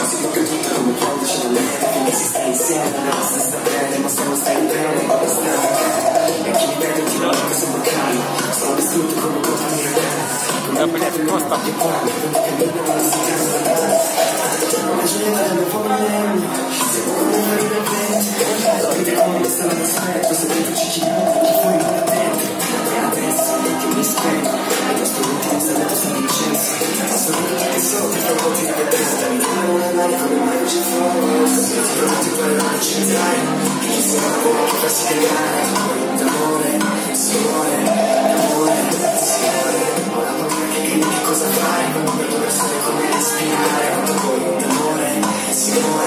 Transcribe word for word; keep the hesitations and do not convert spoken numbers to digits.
si tocca tutto come quando c'è da lei, finché si sta insieme, non si sta bene, ma se non stai bene, come stai? E chi mi vede ti dico sembra caro, sono distrutto come quando mi regala, come un pezzo di costa di quando, come cammino non si cansa da me. Immagina la mia problema, se vuoi non mi rivede, lo vede come mi sta l'aspetto, se dentro ci chiamo, chi fuori non è dentro, e adesso che mi spento, e questo ultimo saluto sta Vincenzo, sono tutti che so che trovo ti vedere, mi chiamo una mano come mai c'è fuoco, se ti provo ti parlo non ci sai, che chi si lavora che fa si cagare, d'amore, sole, d'amore, sole, ho la paura che credi che cosa fai, quando vedo persone come respirare, quanto vuoi d'amore, si muore.